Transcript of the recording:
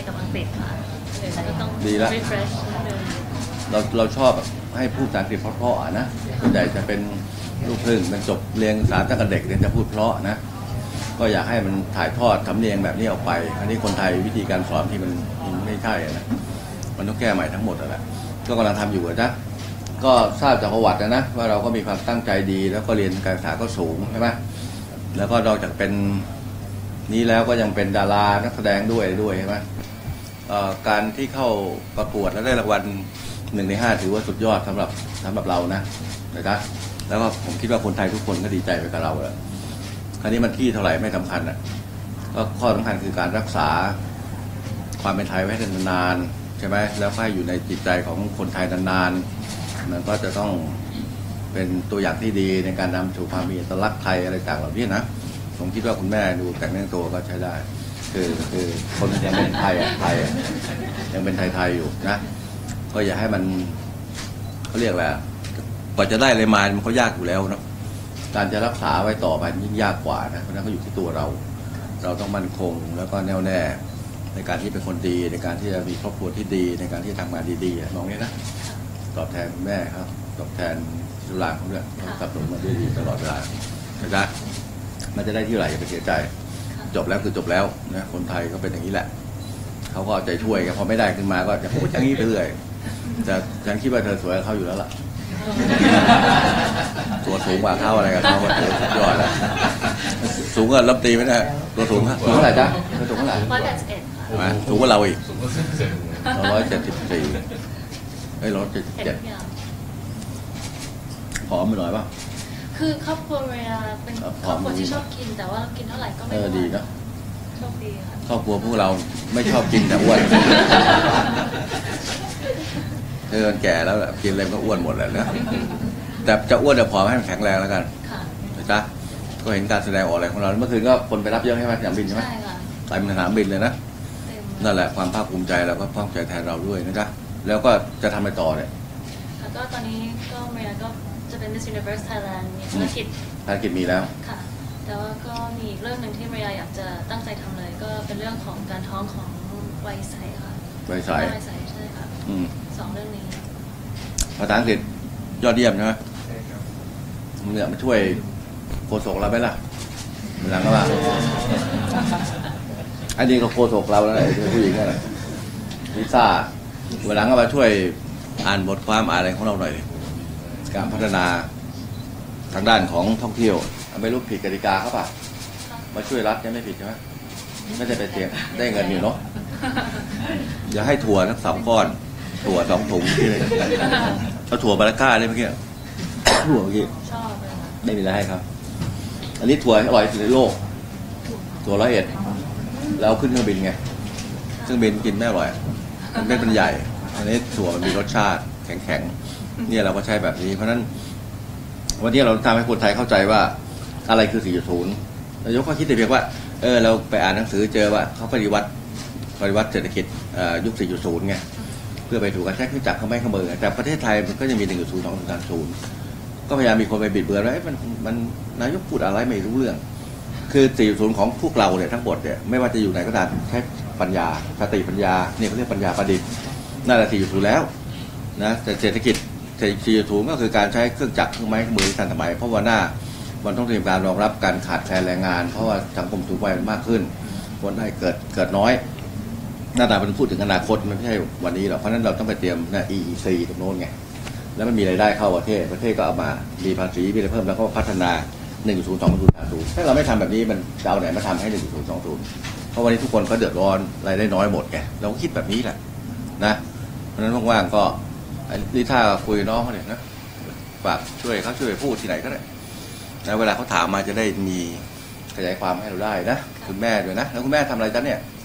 กับอังกฤษค่ะก็ต้อง refresh เราชอบให้พูดภาษาอังกฤษเพราะๆนะส่วนใหญ่จะเป็นลูกครึ่งเป็นจบเรียนภาษาตั้งแต่เด็กเรียนจะพูดเพราะนะก็อยากให้มันถ่ายทอดสำเนียงแบบนี้ออกไปอันนี้คนไทยวิธีการสอนที่มันไม่ใช่นะมันต้องแก้ใหม่ทั้งหมดแล้วก็กำลังทำอยู่นะก็ทราบจากประวัตินะว่าเราก็มีความตั้งใจดีแล้วก็เรียนการศึกษาก็สูงใช่ไหมแล้วก็นอกจากเป็นนี้แล้วก็ยังเป็นดารานักแสดงด้วยใช่ไหมการที่เข้าประกวดแล้วได้รางวัล1 ใน 5ถือว่าสุดยอดสำหรับเรานะแล้วก็ผมคิดว่าคนไทยทุกคนก็ดีใจไปกับเราแล้วคราวนี้มันที่เท่าไหร่ไม่สำคัญก็ข้อสำคัญคือการรักษาความเป็นไทยไว้ให้นานๆใช่ไหมแล้วให้อยู่ในจิตใจของคนไทยนานๆมันก็จะต้องเป็นตัวอย่างที่ดีในการนำสู่ความมีอัตลักษณ์ไทยอะไรต่างเหล่านี้นะผมคิดว่าคุณแม่ดูแต่งเนื้อตัวก็ใช้ได้คือคนยังเป็นไทยยังเป็นไทยอยู่นะก็อย่าให้มันเขาเรียกอะไรกว่าจะได้อะไรมามันก็ยากอยู่แล้วเนาะการจะรักษาไว้ต่อไปยิ่งยากกว่านะเพราะนั้นก็อยู่ที่ตัวเราต้องมั่นคงแล้วก็แน่วแน่ในการที่เป็นคนดีในการที่จะมีครอบครัวที่ดีในการที่ทำงานดีๆมองนี้นะตอบแทนแม่ครับตอบแทนจุฬาเขาด้วยสนับสนุนมาด้วยดีตลอดเวลานะมันจะได้ที่ไหนอย่าไปเสียใจจบแล้วคือจบแล้วนะคนไทยก็เป็นอย่างนี้แหละเขาก็เอาใจช่วยกันพอไม่ได้ขึ้นมาก็จะพูดอย่างนี้ไปเรื่อยแต่ฉันคิดว่าเธอสวยเขาอยู่แล้วล่ะตัวสูงกว่าเขาอะไรกับเขาก็ถือสุดยอดแล้วสูงกว่าลำตีไม่ได้ตัวสูงเท่าไหร่จ๊ะสูงเท่าไหร่ 181ค่ะสูงกว่าเราอีก174 177ผอมไปหน่อยป่ะคือครอบครัวเรียเป็นครอบครัวที่ชอบกินแต่ว่ากินเท่าไหร่ก็ไม่ดีนะโชคดีค่ะครอบครัวพวกเราไม่ชอบกินแต่อ้วนเธอแก่แล้วกินอะไรก็อ้วนหมดแล้วนะแต่จะอ้วนแต่ผอมให้มันแข็งแรงแล้วกันนะจ๊ะก็เห็นการแสดงออกอะไรของเราเมื่อคืนก็คนไปรับเยอะใช่ไหมสนามบินใช่ไหมใช่ค่ะไปสนามบินเลยนะนั่นแหละความภาคภูมิใจเราก็ภาคภูมิใจแทนเราด้วยนะจ๊ะแล้วก็จะทำไปต่อเนี่ยแล้วก็ตอนนี้ก็เมียก็จะเป็น Miss Universe Thailand มีภารกิจมีแล้วค่ะแต่ว่าก็มีอีกเรื่องหนึ่งที่เมียอยากจะตั้งใจทำเลยก็เป็นเรื่องของการท้องของวัยใสค่ะวัยใสใช่ค่ะ2 เรื่องนี้ภาษาอังกฤษยอดเยี่ยมใช่ไหมเนี่ยมาช่วยโฆษกเราไหมล่ะหลังก็ว่าอันนี้ก็โฆษกเราแล้วไอ้ผู้หญิงนั่นแหละลิซ่าวันหลังก็มาช่วยอ่านบทความอะไรของเราหน่อยการพัฒนาทางด้านของท่องเที่ยวไม่รู้ผิดกติกาเขาป่ะมาช่วยรัฐยังไม่ผิดใช่ไหมไม่ได้ไปเสียได้เงินอยู่เนาะอย่าให้ถั่วทั้ง2 ก้อนถั่ว2 ถุงที่เอาถั่วบาราก้าได้เมื่อกี้ถั่วเมื่อกี้ชอบเลยไม่มีอะไรให้ครับอันนี้ถั่วอร่อยที่สุดในโลกถั่ว101แล้วขึ้นเครื่องบินไงเครื่องบินกินไม่อร่อยมันไม่เป็นใหญ่อันนี้ถั่วมันมีรสชาติแข็งๆเนี่ยเราก็ใช้แบบนี้เพราะฉะนั้นวันนี้เราทำให้คนไทยเข้าใจว่าอะไรคือ 4.0 นายกก็คิดแต่เพียงว่าเราไปอ่านหนังสือเจอว่าเขาปฏิวัติเศรษฐกิจยุค 4.0 ไงเพื่อไปถูกการใช้เครื่องจักรเข้าไม้เข้ามือแต่ประเทศไทยมันก็จะมี 1.0 2.0 3.0 ก็พยายามมีคนไปบิดเบือนว่ามันนายกพูดอะไรไม่รู้เรื่องคือ 4.0 ของพวกเราเนี่ยทั้งหมดเนี่ยไม่ว่าจะอยู่ไหนก็ตามใช้ปัญญาสติปัญญาเนี่ยเขาเรียกปัญญาประดิษฐ์นั่นแหละ 4.0 แล้วนะแต่เศรษฐกิจ 4.0 ก็คือการใช้เครื่องจักรเครื่องไม้เครื่องมือทันสมัยเพราะว่ามันต้องเตรียมการรองรับการขาดแคลนแรงงานเพราะว่าสังคมสูงวัยมากขึ้นคนไทยเกิดน้อยน่าจะเป็นพูดถึงอนาคตมันไม่ใช่วันนี้หรอกเพราะนั้นเราต้องไปเตรียมEEC ตรงโน้นไงแล้วมันมีรายได้เข้าประเทศก็เอามามีภาษีมีอะไรเพิ่มแล้วก็พัฒนา 1.0 2.0 3.0 ถ้าเราไม่ทำแบบนี้มันจะเอาไหนมาทำให้ 1.0 2.0 เพราะวันนี้ทุกคนก็เดือดร้อนรายได้น้อยหมดไงเราก็คิดแบบนี้แหละนะเพราะนั้นว่างๆก็นี่ถ้าคุยน้องเขาเนี่ยนะฝากช่วยเขาช่วยพูดที่ไหนก็ได้แล้วเวลาเขาถามมาจะได้มีขยายความให้เราได้นะคุณแม่ด้วยนะแล้วคุณแม่ทำอะไรจ๊ะเนี่ย